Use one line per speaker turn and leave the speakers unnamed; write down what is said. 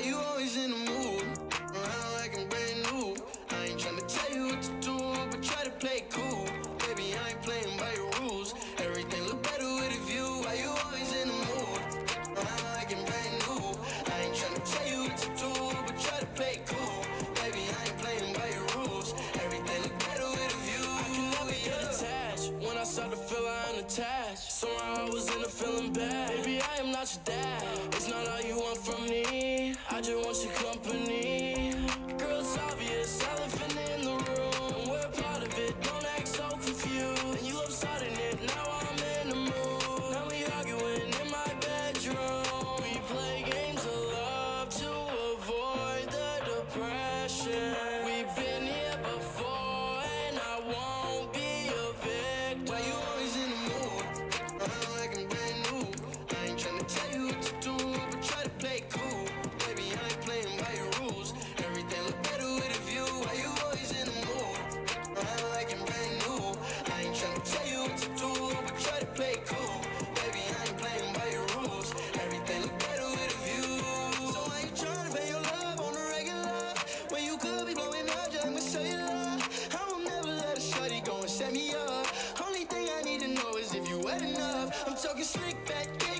you always in the mood? Around like I'm brand new. I ain't tryna tell you what to do, but try to play it cool. Baby, I ain't playing by your rules. Everything look better with a view. Why you always in the mood? Around like I'm brand new. I ain't tryna tell you what to do, but try to play it cool. Baby, I ain't playing by your rules. Everything look better with a view.
I can never get attached. When I start to feel I'm attached, somehow I was in a feeling bad. Baby, I am not your dad. It's not all you want from me. I just want your company. Girl, it's obvious, elephant in the room. We're part of it, don't act so confused. And you love starting it, now I'm in the mood. Now we arguing in my bedroom. We play games of love to avoid the depression. We've been here before, and I won't be a victim.
Why you always in the mood? Around like I'm brand new. I ain't tryna tell you what to do, but try to play it cool. Baby, I ain't playing by your rules. Everything look better with a view. Why you always in the mood? Around like I'm brand new. I ain't tryna tell you what to do, but try to play it cool. Baby, I ain't playing by your rules. Everything look better with a view. So why you tryna pay your love on the regular when you could be blowing up just like my cellular? I will never let a shorty go and set me up. Only thing I need to know is if you wet enough. I'm talking slick back.